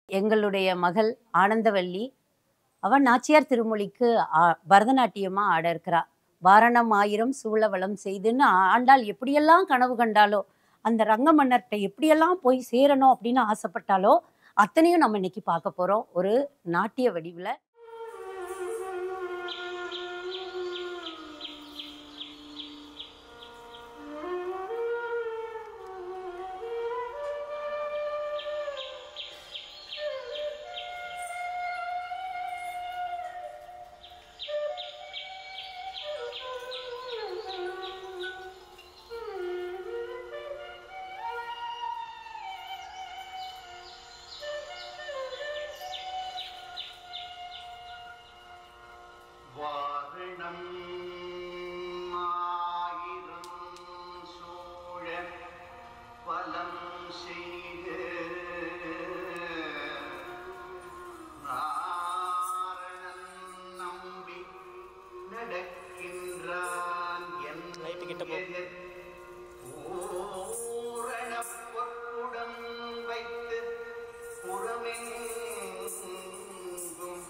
எங்களுடைய மகள் ஆனந்தவல்லி, அவ நாச்சியார் திருமொழிக்கு பரதநாட்டியமா ஆட இருக்கிறா. "வாரணம் ஆயிரம் சூழவலம் செய்துன்னு ஆண்டாள் எப்படியெல்லாம் கனவு கண்டாலோ, அந்த ரங்க மன்னர்ட்ட எப்படியெல்லாம் போய் சேரணும் அப்படின்னு ஆசைப்பட்டாலோ, அத்தனையும் நம்ம இன்னைக்கு பார்க்க போறோம். ஒரு நாட்டிய வடிவுல. வாரணம் ஆயிரம் சூழ பலம் செய்து நாரணன் நம்பி நடக்கின்றான் என் பூரணப் பொற்புடம் வைத்து புறமெங்கும்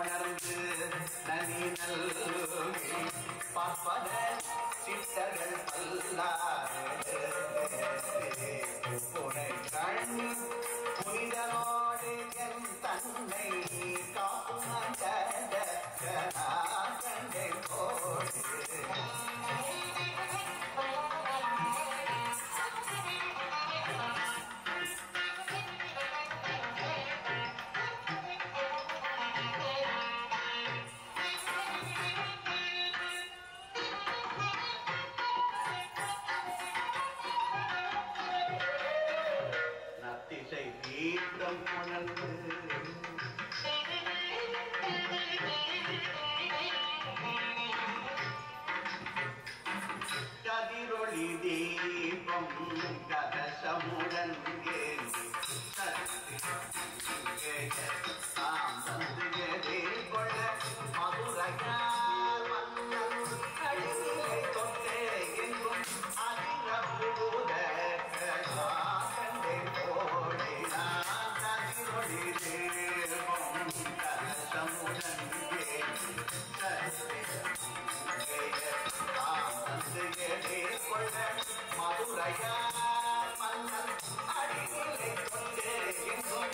உணர்ந்து நனி நல்கி பார்ப்பன சித்தர்கள் பல்லாறு உனை கண் புனிதனோடு என் தன்னை காக்கும் அந்த கண்டை போடு நத்திசை தீர்த்தம் உணர்ந்து கதிரொளி தீபம் கதசமுடன் தாம் வந்து கொள்ள மதுரையார் மன்னன் கடிலை தொட்டே எங்கும் அதிரபூத கண்டை போடினான் கதிரொளி தீபம் கதசமுடன் மதுரையார் மன்னன் அடிநிலை கொண்டு எங்கும்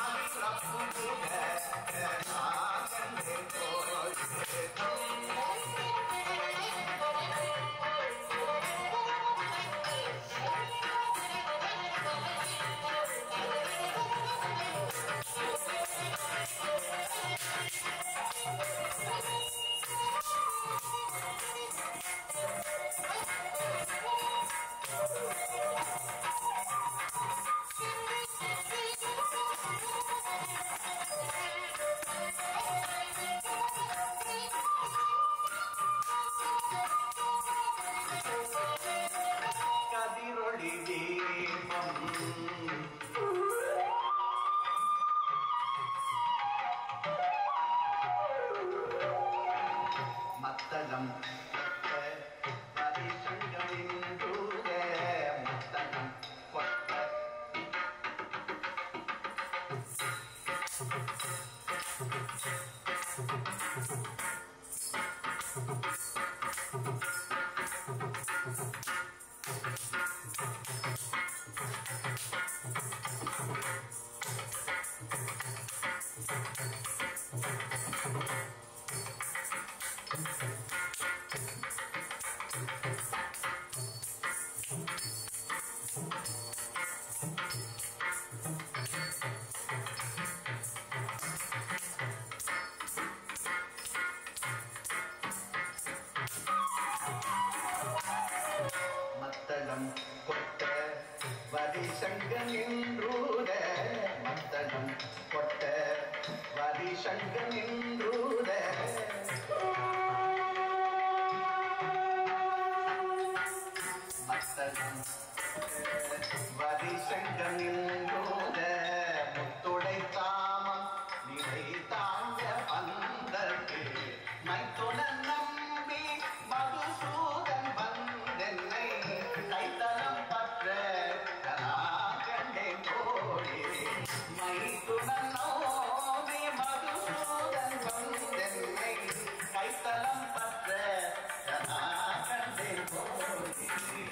கதிரொளி தீபம் மத்தளம் பதிசங்கமின் தூர மத்தளம் கொட்ட மத்தளம் கொட்ட வரிசங்கமின்றூர மத்தளம் கொட்ட வரிசங்கமின்றூர மத்தளம் வரிசங்கமின்றூர முத்துடை தாமம் நிலை தாங்க பந்தற்கு மைத்துடன் நம்பி மதுசூதன் வந்தென்னை கைத்தலம் பற்ற கண்டே போடி மைத்துடன் நோவி மதுசூதன் வந்தென்னை கைத்தலம் பற்ற கண்டே போடி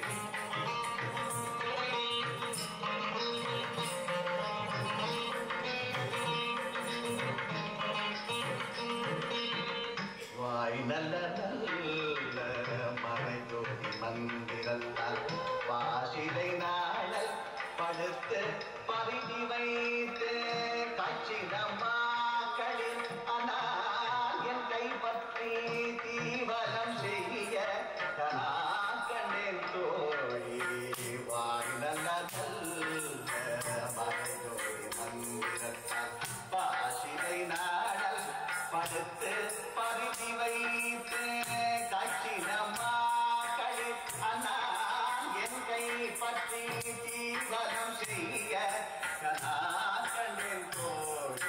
வாய் நல்ல நல்ல மறைதோடி மந்திரத்தால் பாசிலை நாளல் படுத்து பரிதி வைத்து காட்சிடமாக்களில் ஆனால் என் கைப்பற்றி தீவலம் செய்ய கணேன் தோழி வாய் நல்ல நல்ல மறைதோடி மந்திரத்தால் பாசிலை நாளல் படுத்து பரிதி வைத்து காட்சிடமாக்களில் ஆனால் என் கை பற்றி தீவனம் செய்ய கணேன் தோழி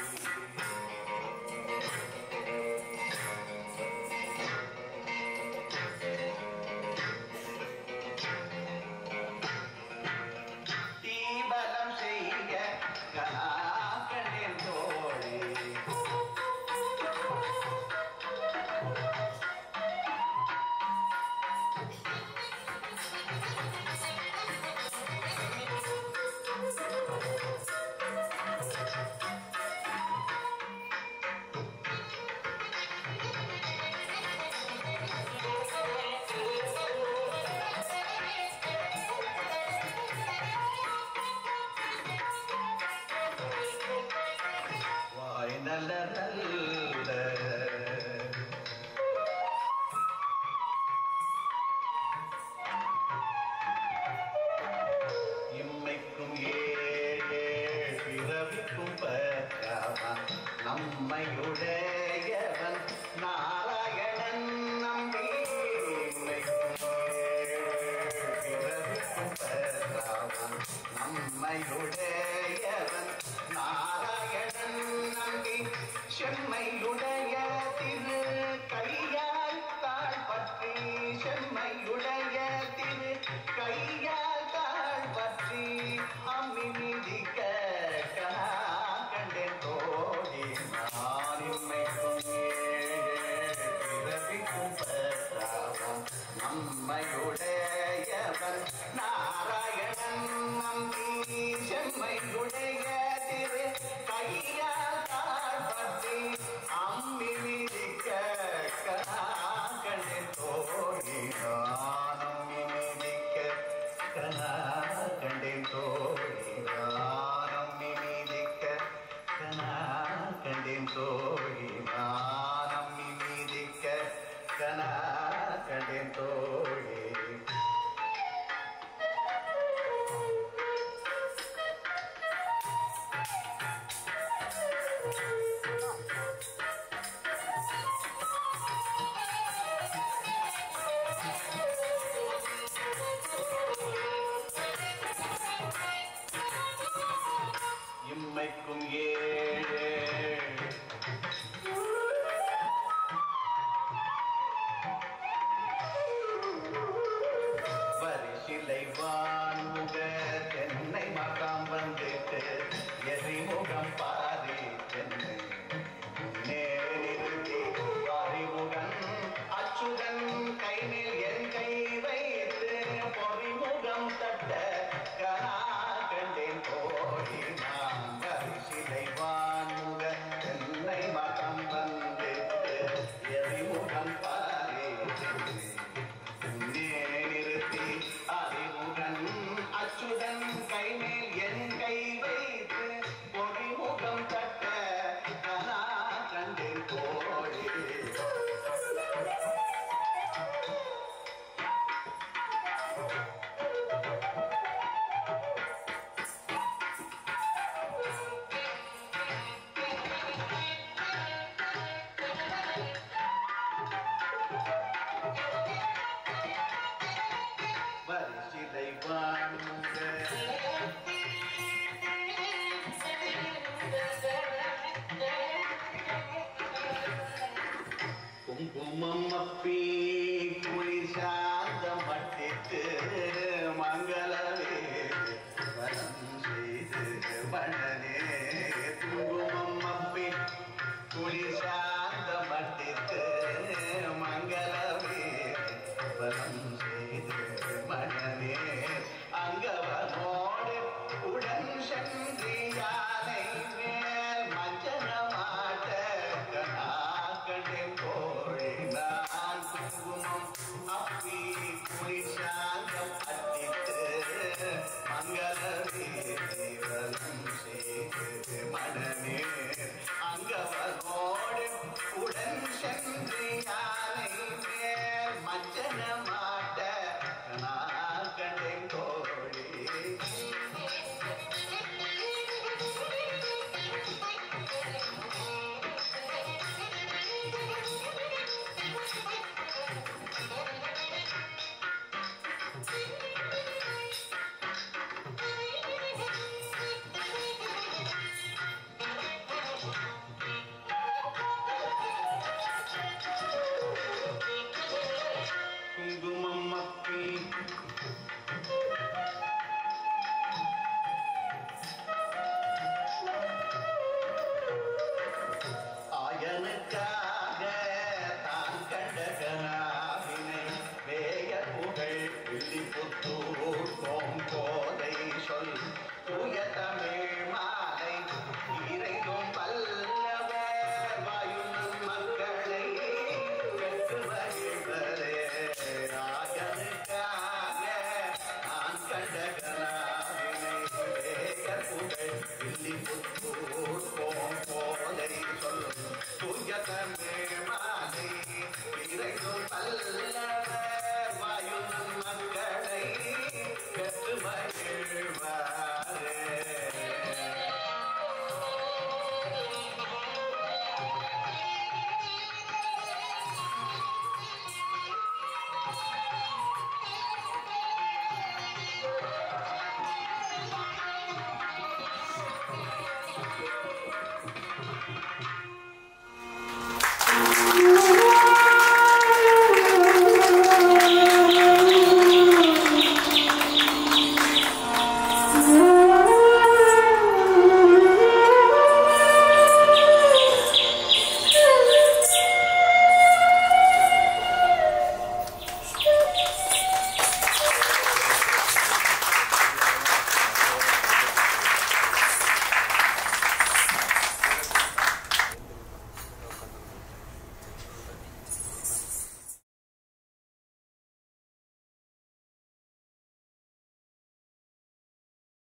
தீபலம் செய்ய கணேன் தோழி குங்குமம் அப்பி குளி சார்ந்த மட்டித்து மங்களவே வலம் செய்து மணனே குங்குமம் அப்பி குளி சார்ந்த மட்டித்து மங்களவே வலம் செய்து மணனே அங்கவனோடு உடன் சென்று யானை மேல் மஞ்சனமாட்ட கணா கண்டே